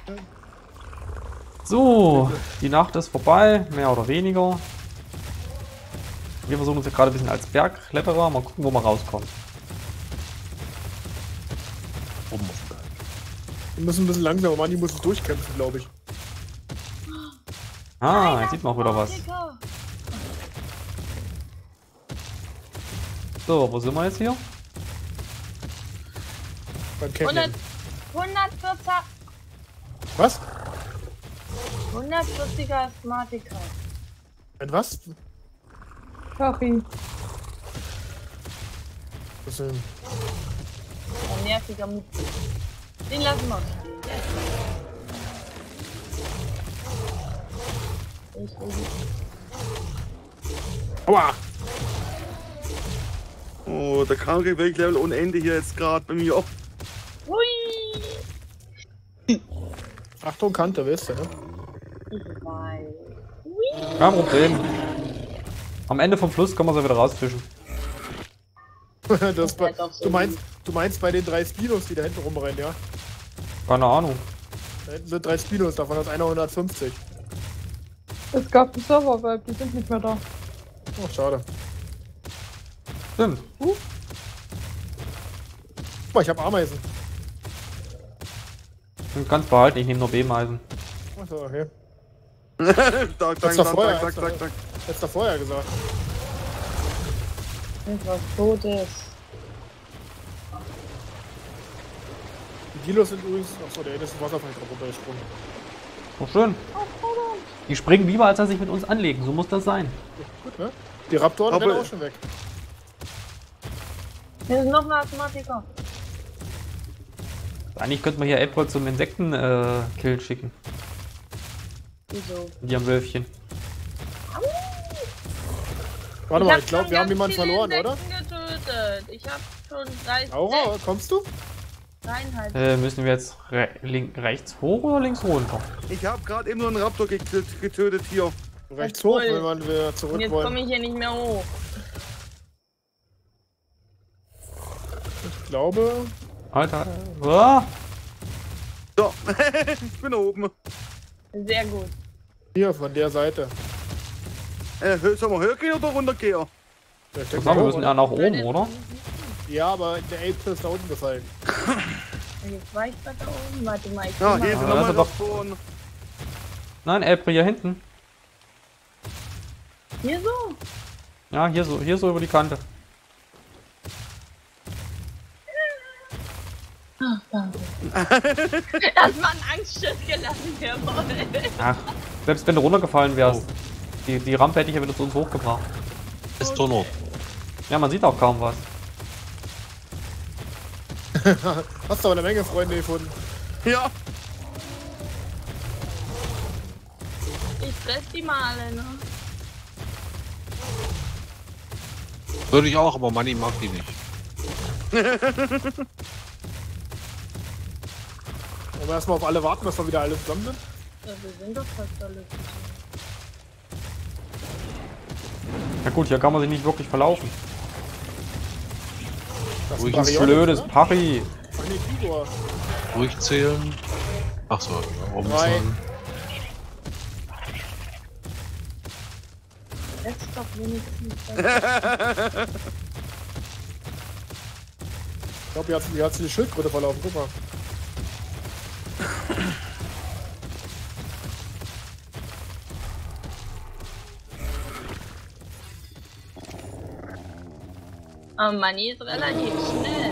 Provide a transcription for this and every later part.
So, die Nacht ist vorbei, mehr oder weniger. Wir versuchen uns hier gerade ein bisschen als Bergkletterer. Mal gucken, wo man rauskommt. Wir müssen ein bisschen langsamer machen, die müssen durchkämpfen, glaube ich. Ah, jetzt sieht man auch wieder was. So, wo sind wir jetzt hier? Beim Canyon. 140, Was? 140er Asthmatiker. Ein was? Sorry. Was denn? Ein nerviger Mut. Den lassen wir stehen. Aua! Oh, der Krankheitslevel ohne Ende hier jetzt gerade bei mir. Hui! Achtung, Kante, weißt du, ne? Ich weiß. Kein Problem. Am Ende vom Fluss können wir sie wieder rausfischen. Das bei, du meinst bei den 3 Spinos, die da hinten rumrennen, ja? Keine Ahnung. Da hinten sind 3 Spinos, davon ist einer 150. Es gab einen Server-Web, die sind nicht mehr da. Oh, schade. Stimmt. Guck mal, ich hab Ameisen. Du kannst behalten, ich nehme nur B-Meisen. Achso, okay. Dank. Hättest du vorher gesagt. Etwas Totes. Die Dilos sind übrigens. Achso, der eine ist im Wasserfall gerade runtergesprungen. Oh, schön. Die springen lieber, als dass sich mit uns anlegen. So muss das sein. Gut, ne? Die Raptoren Aber- rennen auch schon weg. Hier ist noch ein Asthmatiker. Eigentlich könnte man hier Apple zum Insekten-Kill schicken. Wieso? Die am Wölfchen. Warte mal, hab ich glaube, schon wir haben ganz jemanden viele verloren, oder? Insekten getötet. Ich hab schon 30. Aura, kommst du? Dreieinhalb. Müssen wir jetzt rechts hoch oder links runter? Ich habe gerade eben nur einen Raptor getötet hier. Rechts hoch, Toll. wenn man wieder Und zurück jetzt wollen. komme ich hier nicht mehr hoch. Ich glaube. Alter. Ah, So, ich bin oben. Sehr gut. Hier, von der Seite. Sollen wir höher gehen oder runter gehen? Ja, ich ich denke sag, wir mal, müssen ja nach oben, oder? ja, aber der Ape ist da unten gefallen. Und jetzt war ich gerade da oben. Warte mal, ich Ja, geh hier mal. sind Ah, nochmal das ist Raptoren. Nein, Elpre hier hinten. Hier so. Ja, hier so über die Kante. Ach, danke. Das war ein Angstschiss gelassen, jawohl. Ach, selbst wenn du runtergefallen wärst. Die Rampe hätte ich ja wieder zu uns hochgebracht. Ist Donut. Ja, man sieht auch kaum was. Hast du aber eine Menge Freunde gefunden. Ja, Ich fress die mal alle, ne? Würde ich auch, aber Manni mag die nicht. Wollen wir erstmal auf alle warten, dass wir wieder alle zusammen sind? Ja, wir sind doch fast alle. Na gut, hier kann man sich nicht wirklich verlaufen. Das Ruhig ist ins Marionex, Blödes oder? Pari. Ach nee, Figor. Durchzählen. Ach so, ja, oben 3. sagen. Jetzt doch wenigstens. Ich glaube, hier hat sich die Schildkröte verlaufen. Guck mal. Aber Manni ist relativ schnell.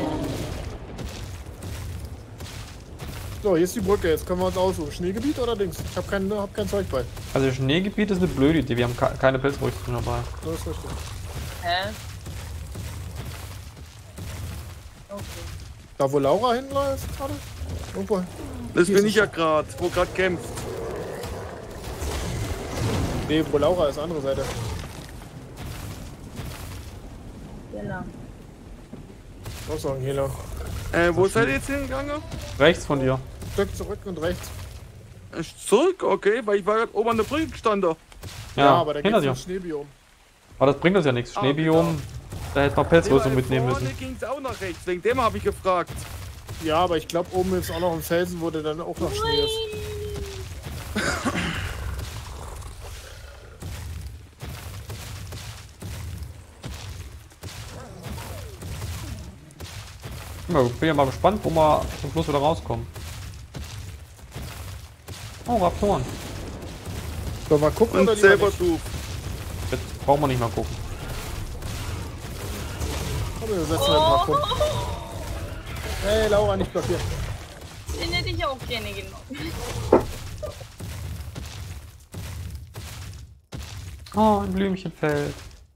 So, hier ist die Brücke. Jetzt können wir uns aussuchen. Schneegebiet oder Dings? Ich habe kein Zeug bei. Also Schneegebiet ist eine blöde Idee. Wir haben keine Pilzrüstung dabei. Das ist richtig. Hä? Okay. Da, wo Laura hinläuft gerade? Irgendwo. das Hier bin ist ich ja gerade, wo gerade kämpft. Nee, wo Laura ist, andere Seite. Genau. Auch sagen, Hela. Wo seid ihr jetzt hingegangen? Rechts von dir. Stück zurück und rechts. Zurück, okay, weil ich war gerade oben an der Brücke gestanden. Ja, aber da hinter geht's dir. ins Schneebiom. Aber das bringt uns ja nichts. Ah, Schneebiom, da hätte man Pilzrüstung mitnehmen Vorne müssen. ging es auch nach rechts, wegen dem habe ich gefragt. Ja, aber ich glaube, oben ist auch noch ein Felsen, wo der dann auch noch Schnee ist. Ja, ich bin ja mal gespannt, wo wir zum Schluss wieder rauskommen. Oh, Raptoren. Sollen wir mal gucken Und oder lieber selber nicht? du. Jetzt brauchen wir nicht mal gucken. Komm, wir setzen halt mal gucken. Hey, Laura, nicht blockieren. Den hätte ich auch gerne genommen. Oh, ein Blümchenfeld.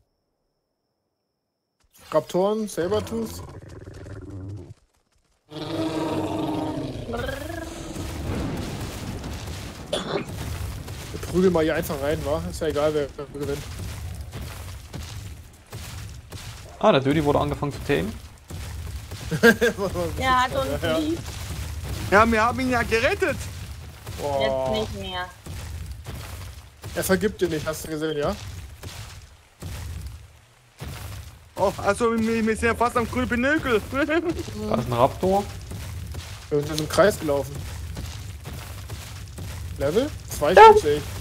Raptoren, Sabertooth. Wir prügeln mal hier einfach rein, wa? Ist ja egal, wer gewinnt. Ah, der Dödi wurde angefangen zu tamen. Er hat uns Ja. lieb. Ja, wir haben ihn ja gerettet. Boah. Jetzt nicht mehr. Er vergibt dir nicht, hast du gesehen, ja? Oh, also wir sind ja fast am grünen Pinökel. Da ist ein Raptor. Wir sind im Kreis gelaufen. Level? 2 Stück sehe ich.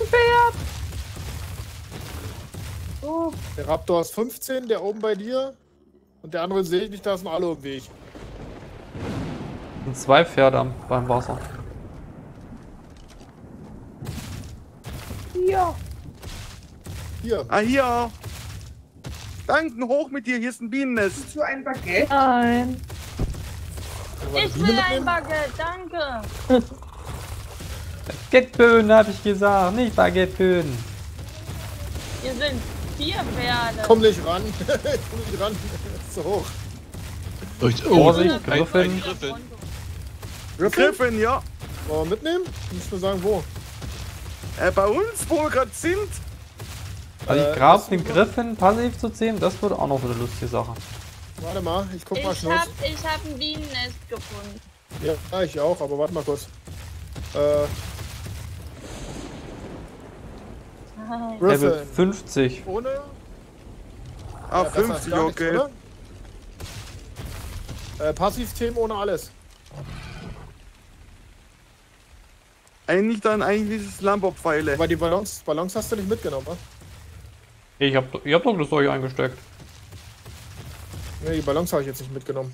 Oh, Der Raptor ist 15, der oben bei dir. Und der andere sehe ich nicht, da sind alle im Weg. Und 2 Pferde beim Wasser. Ja. Hier. Ah, hier. Danken, hoch mit dir, hier ist ein Bienennest. So ein Baguette. Nein. ich will ein Baguette, danke. Baguetteböden, habe ich gesagt, nicht Baguetteböden. Hier sind 4 Pferde. Komm nicht ran. Komm nicht ran. Ist zu hoch. Vorsicht, ein Griffin. Griffin. Griffin, ja. Wollen wir mitnehmen? Muss mir sagen, wo. Bei uns, wo wir gerade sind. Also ich glaube, den Griffin passiv zu ziehen, das wird auch noch so eine lustige Sache. Warte mal, ich guck mal Ich schnell. hab ein Bienennest gefunden. Ja, ich auch, aber warte mal kurz. Level Griffin. 50. Ohne? Ah, besser als 50, gar nichts, okay. oder? Passivthemen ohne alles. Eigentlich dann eigentlich dieses Lambo-Pfeile. Aber die Ballons hast du nicht mitgenommen, wa? Ihr habt doch das Zeug eingesteckt. Ne, die Ballons habe ich jetzt nicht mitgenommen.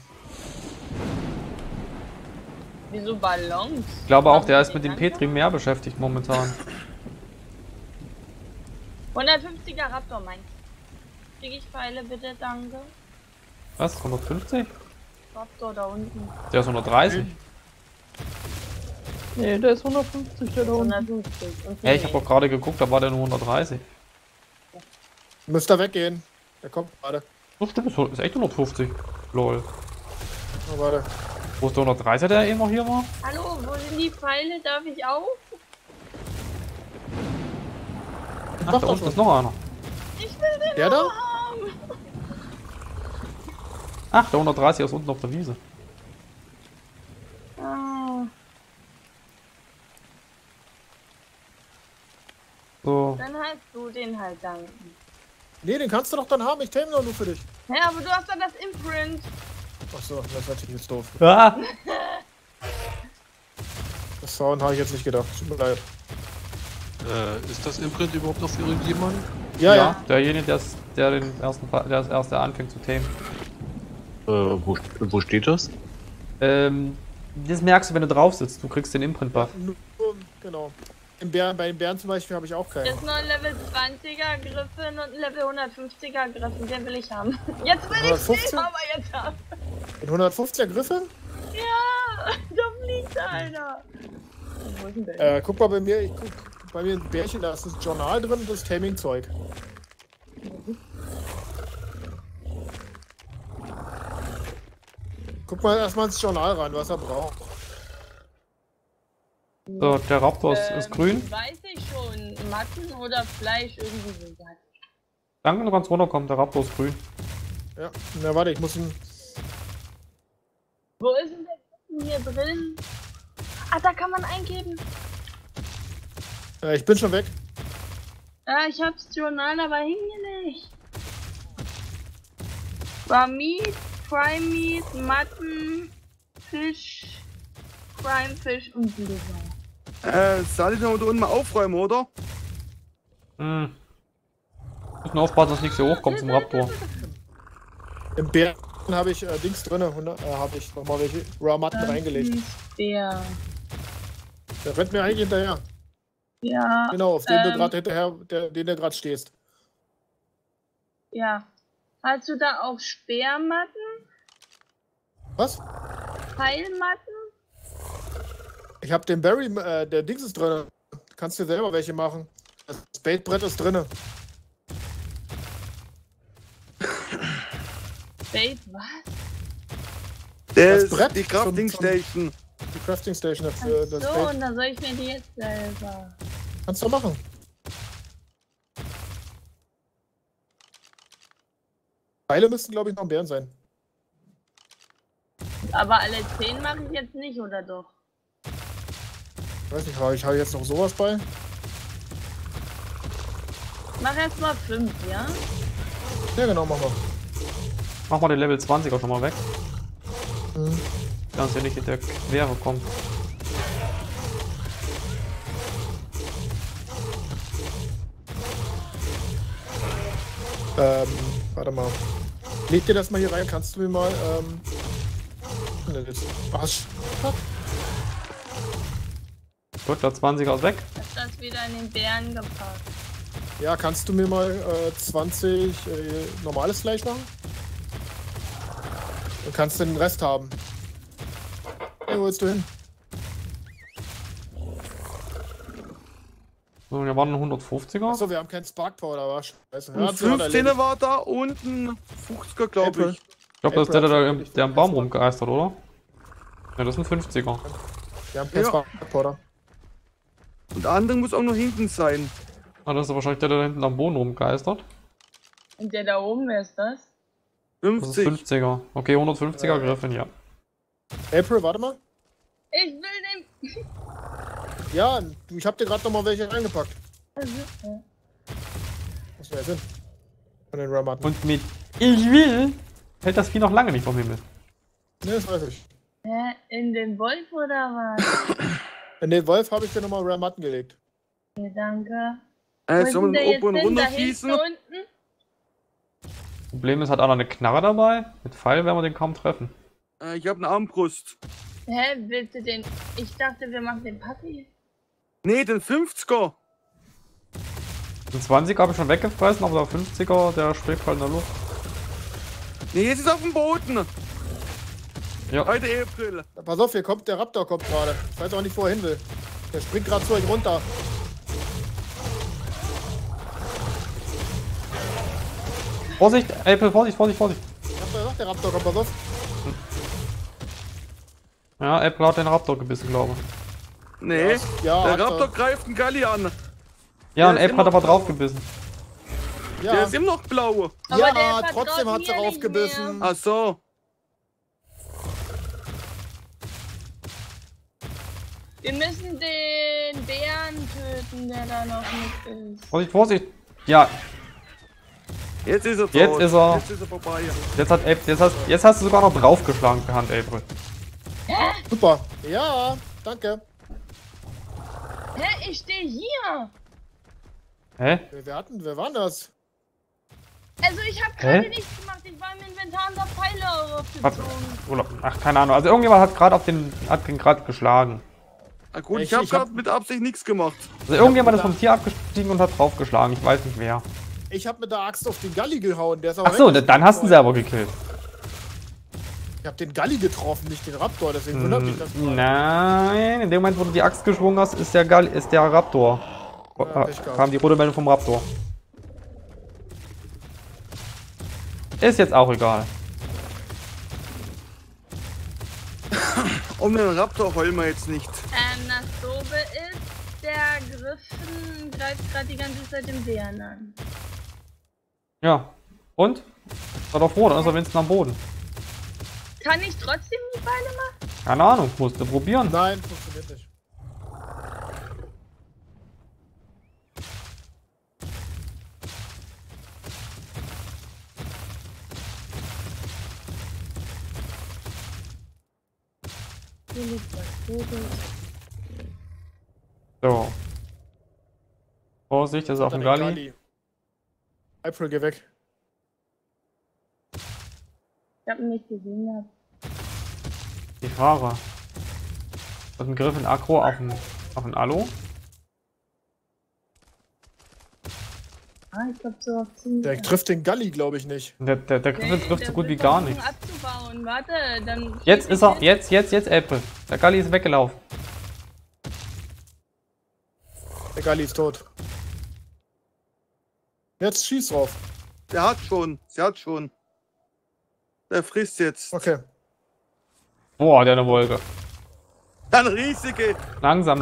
Wieso Ballons? Ich glaube auch, der ist mit dem Petri mehr beschäftigt momentan. 150er Raptor, mein. Krieg ich Pfeile bitte, danke. Was? 150? Raptor da unten. Der ist 130. Nee, der ist 150, der da unten. 150. Und Ja, ich habe doch gerade geguckt, da war der nur 130. Müsst ihr weggehen. Der kommt gerade. Oh, stimmt, ist echt 150. Lol. Oh, warte. Wo ist der 130, der eben noch hier war? Hallo, wo sind die Pfeile? Darf ich auch? Ach, Doch, da doch unten schon. ist noch einer. Ich will den Der da? auch haben. Ach, der 130 ist unten auf der Wiese. Ah, So. dann hast du den halt danken. Nee, den kannst du doch dann haben. Ich tame doch nur für dich. Ja, aber du hast dann das Imprint. Achso, das ist natürlich jetzt doof. Ah! Das Sound habe ich jetzt nicht gedacht. Tut mir leid. Ist das Imprint überhaupt auf irgendjemanden? Ja. Derjenige, der das erste anfängt zu tamen. Wo steht das? Das merkst du, wenn du drauf sitzt. Du kriegst den Imprint-Buff. Nur, genau. Bei den Bären zum Beispiel habe ich auch Das keinen. ist nur ein Level 20er Griffin und ein Level 150er Griffin. Den will ich haben. Jetzt will ich 150? den aber jetzt haben. Den 150er Griffin? Ja, da fliegt einer. Wo ist denn der? Guck mal bei mir. Ich guck bei mir ein Bärchen, da ist das Journal drin und das Taming-Zeug. Guck mal erstmal ins Journal rein, was er braucht. So, der Raptor ist grün. Weiß ich schon. Matten oder Fleisch, irgendwie so. Danke, du kannst runterkommen. Der Raptor ist grün. Ja, na warte, ich muss ihn. Wo ist denn der Griffin hier drin? Ah, da kann man eingeben. Ich bin schon weg. Ja, ich hab's Journal, aber hing hier nicht. War Meat, Fry Meat, Matten. Fisch, Crimefish und Blubber. Soll ich noch da unten mal aufräumen, oder? Hm. Müssen aufpassen, dass nichts hier hochkommt zum Raptor. Im Bären habe ich Dings drin, habe ich nochmal welche Raw-Matten reingelegt. Bär. Der rennt mir eigentlich hinterher. Ja. Genau, auf den du gerade hinterher, den du gerade stehst. Ja. Hast du da auch Speermatten? Was? Pfeilmatten? Ich habe den Barry, der Dings ist drin. Kannst dir selber welche machen. Das Baitbrett ist drin. Bait, was? Das Brett Die Crafting zum- Station. Die Crafting Station dafür. Ach so, Das Bait. und dann soll ich mir die jetzt selber. Kannst du machen. Pfeile müssten, glaube ich, noch Bären sein. Aber alle 10 mache ich jetzt nicht, oder doch? Weiß nicht, habe ich jetzt noch sowas bei? Mach erst mal 5, ja? Ja, genau, mach mal. Mach mal den Level 20 auch schon mal weg. Mhm. Dass er nicht in der Quere kommt. Warte mal. Leg dir das mal hier rein, kannst du mir mal, ne, das Arsch. Gut, der 20er ist weg. Ist das wieder in den Bären gepackt? Ja, kannst du mir mal 20 normales Fleisch machen? Dann kannst du den Rest haben. Hey, wo willst du hin? So, wir waren 150er. Achso, wir haben keinen Spark Powder, war scheiße. Und 15er war da und ein 50er, glaube April. ich. Ich glaube, das ist der am Baum rumgeistert, oder? Ja, das sind 50er. Wir haben keinen Ja. Spark Powder. Und der andere muss auch noch hinten sein. Ah, das ist wahrscheinlich der da hinten am Boden rumgeistert. Und der da oben, wer ist das? Das ist 50. 50er. Okay, 150er Griffin, ja. April, warte mal. Ich will den... Ja, ich hab dir gerade noch mal welche reingepackt. Also, Was wäre Sinn? Von den Ramatten. Und mit Ich will fällt das Vieh noch lange nicht vom Himmel. Ne, das weiß ich. hä? In den Wolf oder was? In den Wolf habe ich dir nochmal Ramatten gelegt. Okay, danke. Sollen wir der oben und hin? runter Da hinten schießen? unten? Problem ist, hat einer eine Knarre dabei. Mit Pfeil werden wir den kaum treffen. Ich habe eine Armbrust. Hä, willst du den... Ich dachte, wir machen den Papi. Nee, den 50er. Den 20er habe ich schon weggefressen, aber der 50er, der schwebt halt in der Luft. Nee, jetzt ist auf dem Boden. Ja. Heute April. Pass auf, hier kommt der Raptor kommt gerade. Ich weiß auch nicht, wo er hin will. Der springt gerade zu euch runter. Vorsicht, April, Vorsicht, Vorsicht, Vorsicht. Ich hab gesagt, der Raptor kommt, pass auf. Ja, April hat den Raptor gebissen, glaube ich. Nee, Ja, der hat er. Raptor greift einen Galli an. Ja, und Der ist April hat immer aber drauf gebissen. Der Ja, ist immer noch blau. Aber der ja vertraut trotzdem hat sie mir nicht raufgebissen. Ach so. Wir müssen den Bären töten, der da noch mit ist. Vorsicht, Vorsicht. Ja, Jetzt ist er Jetzt tot. ist er- Jetzt ist er vorbei. jetzt hast du sogar noch draufgeschlagen per Hand, April. Super. Ja, danke. Hä, ich stehe hier. Hä? Wer war das? Also ich habe Hä? gerade nichts gemacht. Ich war im Inventar und hab Pfeile aufgezogen. Oder, ach, keine Ahnung. Also irgendjemand hat gerade hat den gerade geschlagen. Na gut, Ich ich habe hab- gerade mit Absicht nichts gemacht. Also irgendjemand ist vom Tier abgestiegen und hat draufgeschlagen. Ich weiß nicht wer. Ich hab mit der Axt auf den Galli gehauen. Der ist aber Ach so, weg. dann hast du ihn selber gekillt. Ich hab den Galli getroffen, nicht den Raptor. Deswegen wundert mich das. gerade. Nein, in dem Moment, wo du die Axt geschwungen hast, ist der Raptor. Pech gehabt. Kam die rote Meldung vom Raptor. Ist jetzt auch egal. Um den Raptor heulen wir jetzt nicht. Das Dobe ist, der Griffen greift gerade die ganze Zeit den Bären an. Ja. Und? War doch froh, dann ist er wenigstens am Boden. Kann ich trotzdem die Pfeile machen? Keine Ahnung, musst du probieren. Nein, funktioniert nicht. natürlich was Gutes. So. Vorsicht, das ist auf dem Galli. April, geh weg. Ich hab ihn nicht gesehen gehabt. Die Fahrer. Das ist ein Griff in Aggro auf den Alu. Ich glaub so auf 10. Der trifft den Galli, glaube ich nicht. Der Griffin trifft so gut wie wird gar versuchen nichts. abzubauen. Warte, dann Jetzt ist er, jetzt April. Der Galli ist weggelaufen. Der Galli ist tot. Jetzt schieß drauf. Der hat schon. Der frisst jetzt. Okay. Boah, der eine Wolke. Eine riesige. Langsam.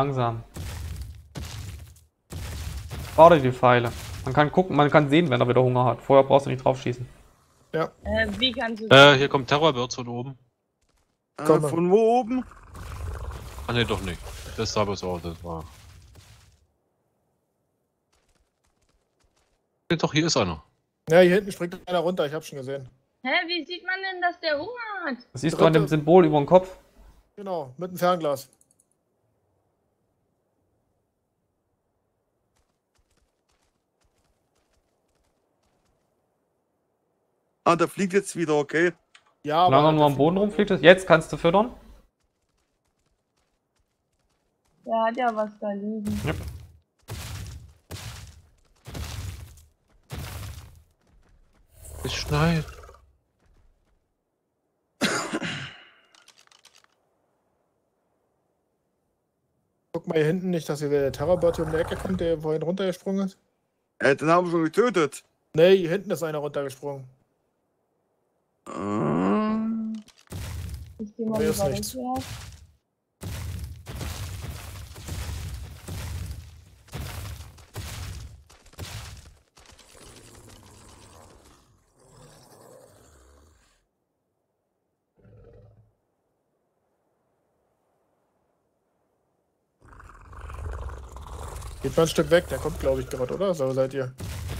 Warte die Pfeile. Man kann gucken, man kann sehen, wenn er wieder Hunger hat. Vorher brauchst du nicht drauf schießen. Ja. Wie kannst du Hier kommt Terrorbirds von oben. Komm. Von wo oben? Ah ne, doch nicht. Das sah bloß aus, das war. Nee, doch, hier ist einer. Ja, hier hinten springt einer runter, ich hab schon gesehen. Hä, wie sieht man denn, dass der Hunger hat? Das siehst du an dem Symbol über dem Kopf. Genau, mit dem Fernglas. Ah, der fliegt jetzt wieder, okay. Ja, Solange er nur am Boden rumfliegt. Jetzt kannst du füttern. Der hat ja was da liegen. Yep. Es schneit. Guck mal hier hinten nicht, dass hier der Terrorbird hier um die Ecke kommt, der vorhin runtergesprungen ist. Den haben wir schon getötet. Nee, hier hinten ist einer runtergesprungen. Ich geh mal Hier ist lieber nichts. rückwärts. Geht mal ein Stück weg, der kommt glaube ich gerade, oder? So seid ihr.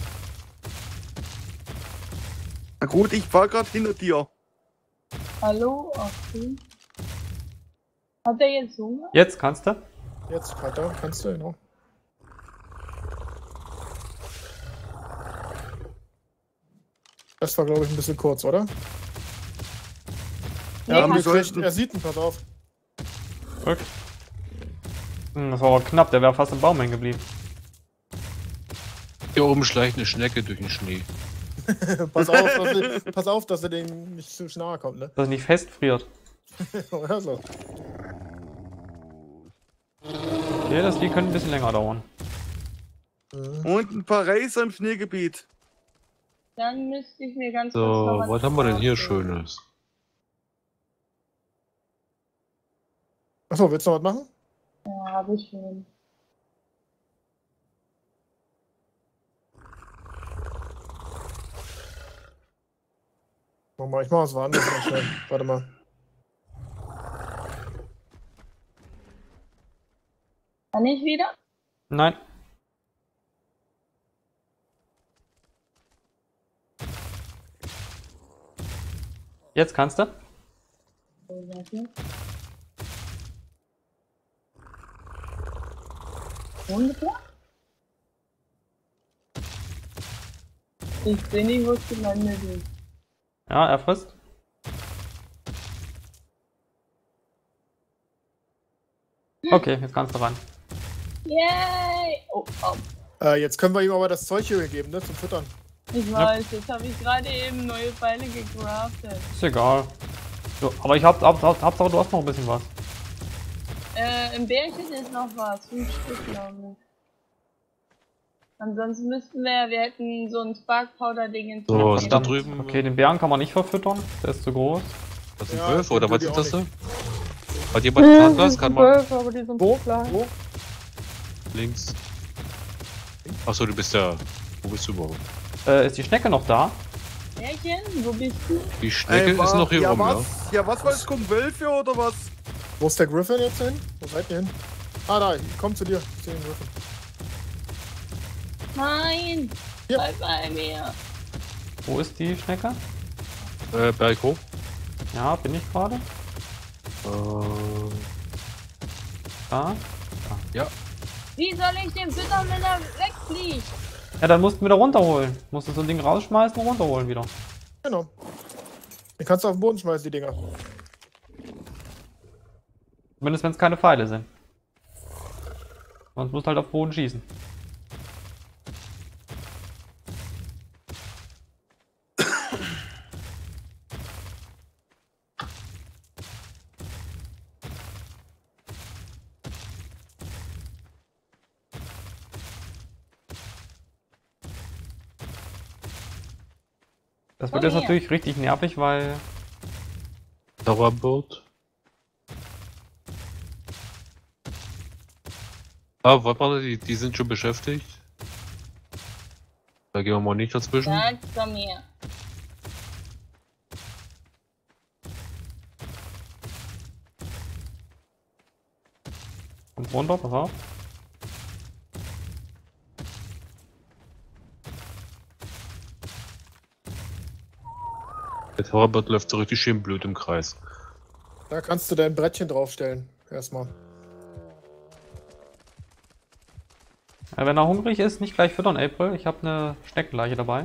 Na gut, ich fahr gerade hinter dir. Hallo? Okay. Hat der jetzt Hunger? Jetzt kannst du. Jetzt, weiter, kannst du, genau. Das war glaube ich ein bisschen kurz, oder? Nee, Ja, wir wir sollten- er sieht ihn, pass auf. Rück. Das war aber knapp, der wäre fast im Baum hängen geblieben. Hier oben schleicht eine Schnecke durch den Schnee. Pass auf, dass er den nicht zu nahe kommt, ne? Dass er nicht festfriert. Oder so. Okay, das Lied könnte ein bisschen länger dauern. Und ein paar Reiser im Schneegebiet. Dann müsste ich mir ganz So, noch was haben wir denn hier nachdenken. Schönes? Achso, willst du noch was machen? Ja, hab ich schon. Ich mach was anderes mal schnell. Warte mal. Kann ich wieder? Nein. Jetzt kannst du. So, warte. Ungefähr? Ich bin nicht, wo es gelandet ist. Ja, er frisst. Okay, jetzt kannst du ran. Yay! Oh, Jetzt können wir ihm aber das Zeug hier geben, ne? Zum Füttern. ich weiß, jetzt habe ich gerade eben neue Pfeile gecraftet. Ist egal. So, aber ich Hauptsache, du hast noch ein bisschen was. Im Bärchen ist noch was. 5 Stück, glaube ich. Ansonsten müssten wir hätten so ein Spark Powder Ding in So, ist da Verdammt. drüben. Okay, den Bären kann man nicht verfüttern. Der ist zu groß. Das ist ein Ja, Wölfe, oder den was will ist ich das auch da? Hat jemand ein Fernglas? Kann man Wölfe, aber die sind Wo? so klein. Wo? links. Achso, du bist ja. Wo bist du überhaupt? Ist die Schnecke noch da? Bärchen, wo bist du? Die Schnecke ist noch hier ja, rum, ja. was? Ja, was war das? Kommen Wölfe oder was? Wo ist der Griffin jetzt hin? Wo seid ihr hin? Ah, da, ich komm zu dir. Ich seh den Griffin. Nein! Ja. Bleib bei mir! Wo ist die Schnecke? Berg hoch. Ja, bin ich gerade. Da. Wie soll ich den füttern, wenn er wegfliegt? Ja, dann musst du wieder runterholen. Musst du so ein Ding rausschmeißen und runterholen wieder. Genau. Den kannst du auf den Boden schmeißen, die Dinger. Zumindest wenn es keine Pfeile sind. Sonst musst du halt auf den Boden schießen. Das wird jetzt natürlich richtig nervig, weil... Dauerboot. Ah, warte mal, die sind schon beschäftigt. Da gehen wir mal nicht dazwischen. Dann komm her. Kommt runter, pass auf. Der Dauerboot läuft so richtig schön blöd im Kreis. Da kannst du dein Brettchen draufstellen. Erstmal. Ja, wenn er hungrig ist, nicht gleich füttern, April. Ich habe eine Schneckenleiche dabei.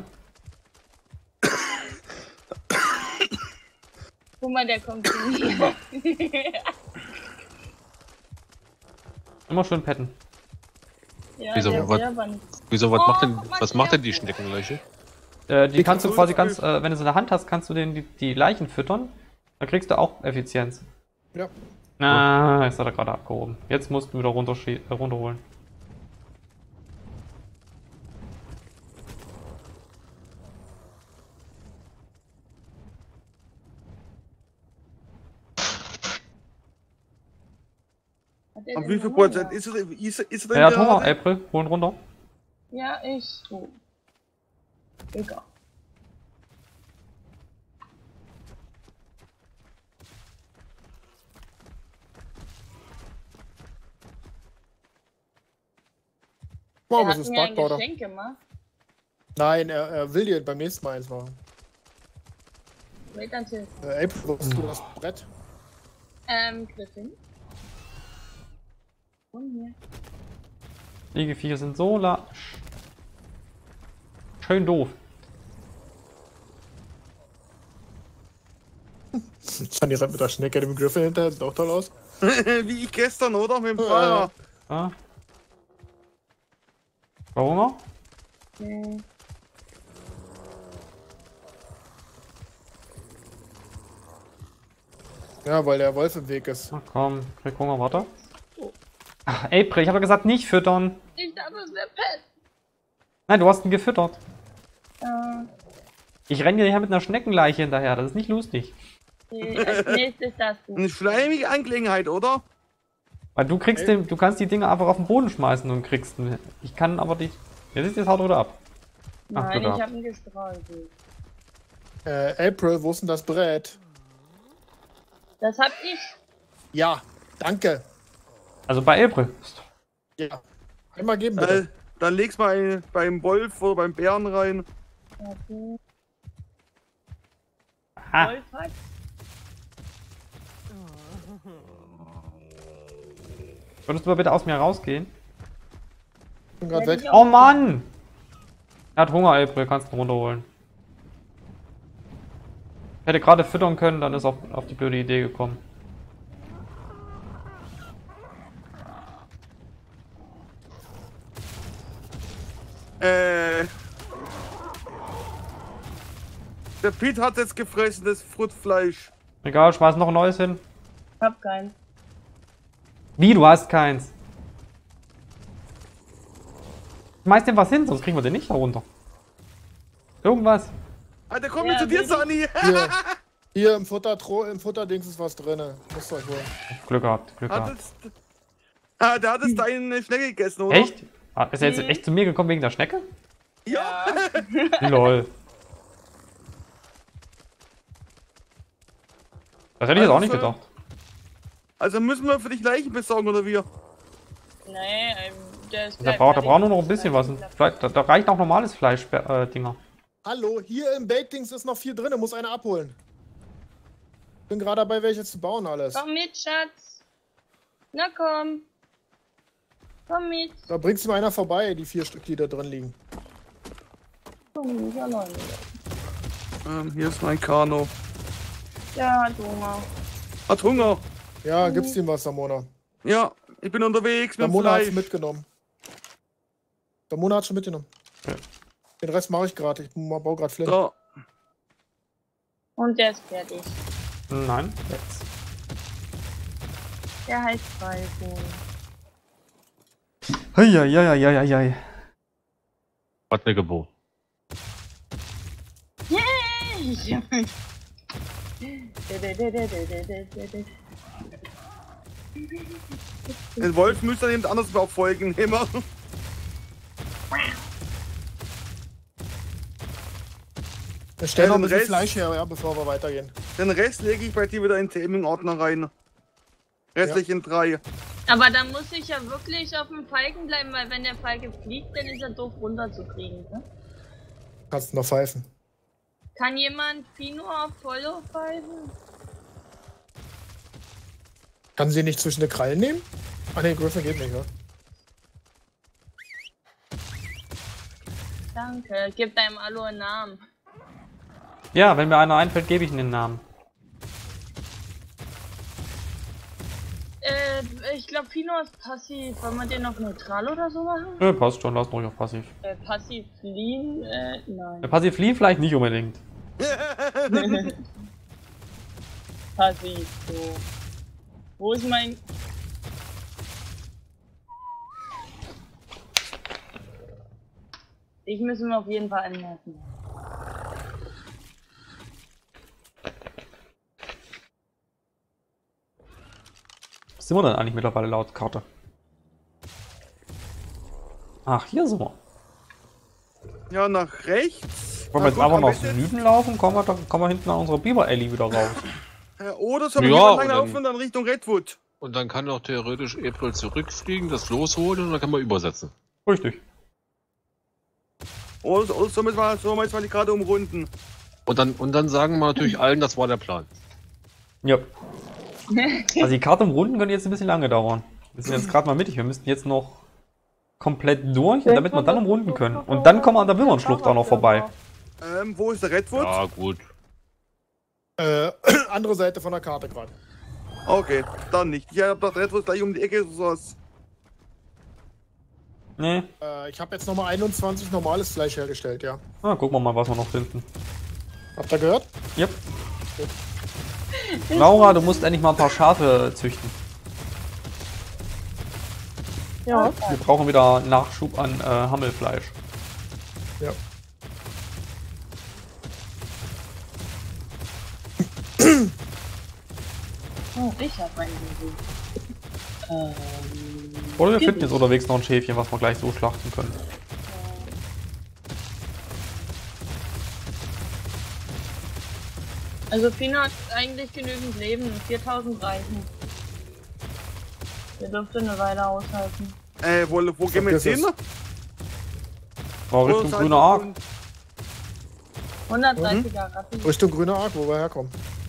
Guck mal, der kommt zu mir. Immer schön petten. Ja, Wieso, der was- will aber nicht. Wieso, Oh, was guck mal, macht denn die der- Schneckenleiche? Die kannst du quasi Konsolspiel. ganz, wenn du sie in der Hand hast, kannst du die Leichen füttern. Dann kriegst du auch Effizienz. Ja. Ah, jetzt hat er gerade abgehoben. Jetzt musst du wieder runterholen. Hat der Und denn wie viel Hunger? Prozent ist er denn Er hat Hunger, gerade? April. Holen runter. Ja, ich so. Egal. Oh, Der das hat ist mir ein Sparkpowder. Geschenk gemacht. Nein, er will dir beim nächsten Mal eins machen. Mit ans Hilfe. April, wo hast du das Brett? Griffin. Und hier. Die Viecher sind so schön doof. Shani rennt mit der Schnecke dem Griffin hinterher, sieht auch toll aus. Wie ich gestern, oder? Mit dem Feuer. Ja. War Hunger? Hm. Ja, weil der Wolf im Weg ist. Ach komm, krieg Hunger, warte. Ach, April, ich habe gesagt, nicht füttern. Ich habe es verpetzt. Nein, du hast ihn gefüttert. Äh, Ich renne dir hier mit einer Schneckenleiche hinterher, das ist nicht lustig. als nächstes das du. Eine schleimige Angelegenheit, oder? Weil du kriegst du kannst die Dinger einfach auf den Boden schmeißen und kriegst ihn. Ich kann aber die. Jetzt haut er wieder ab. Ach, Nein, Glück ich gehabt. habe ihn gestreichelt. April, wo ist denn das Brett? Das hab ich. Ja, danke. Also bei April. Ja. Einmal geben, bitte. Dann leg's mal beim Wolf oder beim Bären rein. Warte. Ah, Wolf hat. würdest du mal bitte aus mir rausgehen? Ich bin gerade weg. Oh Mann! Er hat Hunger, April, kannst du runterholen. Ich hätte gerade füttern können, dann ist er auf die blöde Idee gekommen. Der Pete hat jetzt gefressen, das Fruchtfleisch. Egal, schmeiß noch ein neues hin. Hab keinen. Wie, du hast keins? Schmeiß dem was hin, sonst kriegen wir den nicht herunter. Irgendwas. Ah, der kommt Ja, mit zu dir, will ich- Sani. Hier im Futterdings ist was drin. Müsst ihr euch holen. Glück gehabt, Glück gehabt. Der hat es deine Schnecke gegessen, oder? Echt? Ah, ist er jetzt echt zu mir gekommen wegen der Schnecke? Ja. Lol. Das hätte ich jetzt auch nicht Also- gedacht. Also müssen wir für dich Leichen besorgen, oder wir? Nee, der ist. Der braucht nur noch ein bisschen was. Vielleicht, da reicht auch normales Fleisch, Dinger. Hallo, hier im Bait-Dings ist noch viel drin, muss einer abholen. Bin gerade dabei, welche zu bauen alles. Komm mit, Schatz. Na komm. Komm mit. Da bringst du mir einer vorbei, die 4 Stück, die da drin liegen. Komm nicht alleine. Hier ist mein Kano. Ja, hat Hunger. Hat Hunger. Ja, gibst ihm was, Samona. Ja, ich bin unterwegs mit dem Samona hat's Fleisch. mitgenommen. Samona hat schon mitgenommen. Ja. Den Rest mache ich gerade. Ich baue gerade Flint. So, Und der ist fertig. Nein, jetzt. Der heißt Falco. Heieieiei. Hat mir geboten. Yay! den Wolf müsste jemand anders verfolgen, immer. Wir stellen noch ein den bisschen Rest- Fleisch her, ja, bevor wir weitergehen. Den Rest lege ich bei dir wieder in den Taming-Ordner rein. Restlichen 3. Aber da muss ich ja wirklich auf dem Falken bleiben, weil wenn der Falke fliegt, dann ist er doof runterzukriegen. Ne? Kannst du noch pfeifen. Kann jemand Pino auf Follow pfeifen? Kann sie nicht zwischen den Krallen nehmen? Ah ne, Griffin geht nicht, ne? Danke, gib deinem Alu einen Namen. Ja, wenn mir einer einfällt, gebe ich ihm den Namen. Ich glaube, Pino ist passiv. Wollen wir den noch neutral oder so machen? Nö, passt schon, lass ruhig auf passiv. Passiv fliehen? Nein. Passiv fliehen vielleicht nicht unbedingt. Passiv, so. Wo ist mein... Ich müssen wir auf jeden Fall anmerken. Was sind wir denn eigentlich mittlerweile laut Karte? Ach, hier sind wir. Ja, nach rechts. Wollen wir jetzt einfach am nach besten- Süden laufen? Kommen wir hinten an unserer Biber Alley wieder raus. Oder sollen wir Ja, ja, lang und dann- laufen und dann Richtung Redwood? Und dann kann auch theoretisch April zurückfliegen, das losholen und dann kann man übersetzen. Richtig. Oder sollen wir jetzt mal die Karte umrunden? Und dann sagen wir natürlich allen, das war der Plan. Ja. Also die Karte im Runden könnte jetzt ein bisschen lange dauern. Wir sind jetzt gerade mal mittig. Wir müssten jetzt noch komplett durch, damit wir dann umrunden können. Und dann kommen wir an der Wimmernschlucht auch noch vorbei. Wo ist der Redwood? Ja, gut. Andere Seite von der Karte gerade. Okay, dann nicht. Ich hab das Redwood gleich um die Ecke. So. Nee. Ich habe jetzt nochmal 21 normales Fleisch hergestellt, ja. Na, gucken wir mal, was wir noch finden. Habt ihr gehört? Yep. Laura, du musst endlich mal ein paar Schafe züchten. Ja. Wir brauchen wieder Nachschub an Hammelfleisch. Ja. Oh, ich hab meinen Video. Oder wir finden jetzt unterwegs noch ein Schäfchen, was wir gleich so schlachten können. Also Pino hat eigentlich genügend Leben. 4000 reichen. Der dürfte eine Weile aushalten. Wo gehen wir jetzt hin? War Richtung grüner Ark. 130er Rappi. Richtung grüner Ark, wo wir herkommen.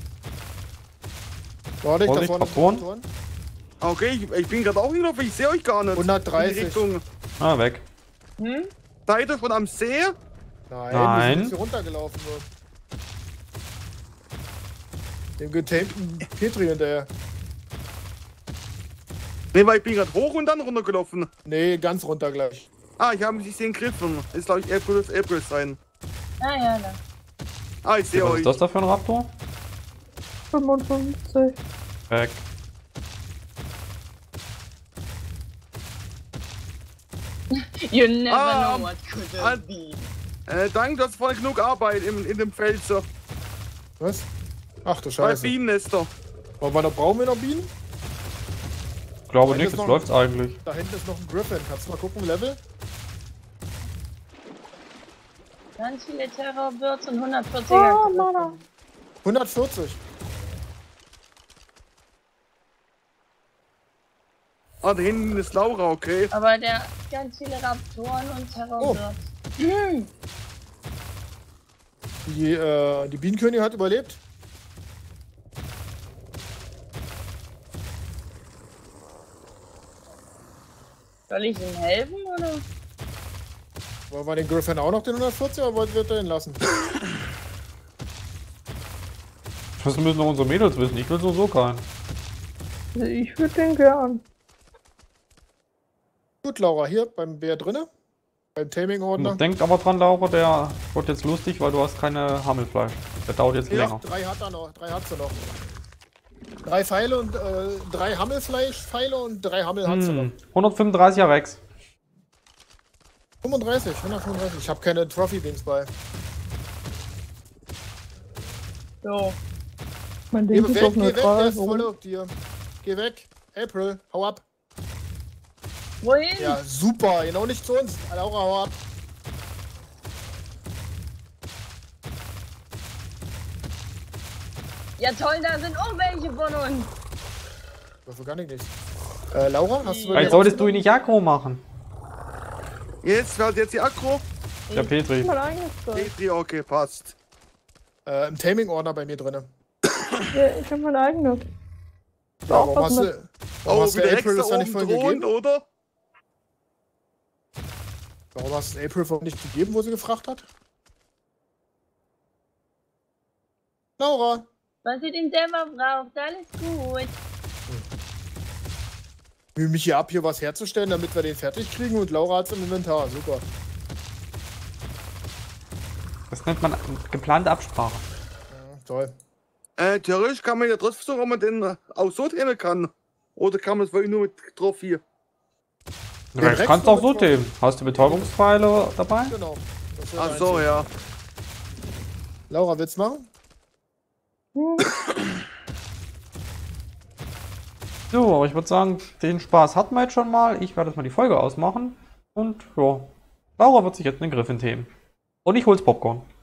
Warte, Vorsicht, da vorne Traktoren. Traktoren. Okay, ich bin gerade auch hingelaufen, ich sehe euch gar nicht. 130. In die Richtung. Ah, weg. Hm? Seid ihr schon am See? Nein, Nein. wir sind jetzt hier runtergelaufen. Nur. Dem getamten Petri hinterher. Ne, weil ich bin gerade hoch und dann runtergelaufen. Nee, ganz runter gleich. Ah, ich habe mich den Griffen. Ist glaube ich April sein. Ah ja, da. Ah, ich sehe Was euch. ist das da für ein Raptor? 55. Weg. You never Ah, know what could ah, have been. Danke, du hast voll genug Arbeit in dem Feld so. Was? Ach du Bei Scheiße. Bienennester. Brauchen wir noch Bienen? Ich glaube Nein, nicht, das das noch- läuft's eigentlich. Da hinten ist noch ein Griffin. Kannst du mal gucken, Level? Ganz viele Terrorbirds und 140er. Oh, Griffen. Mama. 140. Ah, da hinten ist Laura, okay. Aber der hat ganz viele Raptoren und Terrorbirds. Hm. Die Bienenkönigin hat überlebt. Soll ich ihm helfen, oder? Wollen wir den Griffin auch noch den 140 oder wollt ihr den lassen? Das müssen doch unsere Mädels wissen. Ich will so keinen. Also ich würde den gern. Gut, Laura, hier beim Bär drinne. Beim Taming-Ordner. Denkt aber dran, Laura, der wird jetzt lustig, weil du hast keine Hammelfleisch. Der dauert jetzt Ja, länger. 3 hat er noch. 3 hat sie noch. 3 Pfeile und 3 Hammelfleisch-Pfeile und 3 Hammel hat sie noch. 135er Rex. 135. Ich habe keine Trophy-Dings bei. So. Mein Geh Ding ist weg, auf geh weg, der neutral. ist voll auf dir. Geh weg. April, hau ab. Wohin? Ja, super. Genau nicht zu uns. Laura, hau ab. Ja toll, da sind auch welche von uns. Dafür gar nicht. Laura, hast du... Vielleicht solltest du ihn nicht aggro machen. Jetzt wird jetzt die Aggro. Der Petri. Mein eigenes Zeug. Petri, okay, passt. Im Taming-Ordner bei mir drinne. Ja, ich hab mein eigenes. Ja, Auch warum was hast mit. du... Warum hast du wieder April das extra ja nicht oben vorhin drohen, gegeben? oder? Warum hast du es April vorhin nicht gegeben, wo sie gefragt hat? Laura! Was ihr den selber braucht, alles gut. Ich mühe mich hier ab, hier was herzustellen, damit wir den fertig kriegen und Laura hat's im Inventar. Super. Das nennt man geplante Absprache. Ja, toll. Theoretisch kann man ja trotzdem, ob man den auch so themen kann. Oder kann man es wirklich nur mit Trophy? Den Ja, Rex das kannst du auch so nur mit themen. Hast du Betäubungspfeile dabei? Genau. Das wäre Ach so, einzig. ja. Laura, willst du machen? Hm. So, aber ich würde sagen, den Spaß hatten wir jetzt schon mal. Ich werde jetzt mal die Folge ausmachen. Und ja, Laura wird sich jetzt einen Griff in themen. Und ich hol's Popcorn.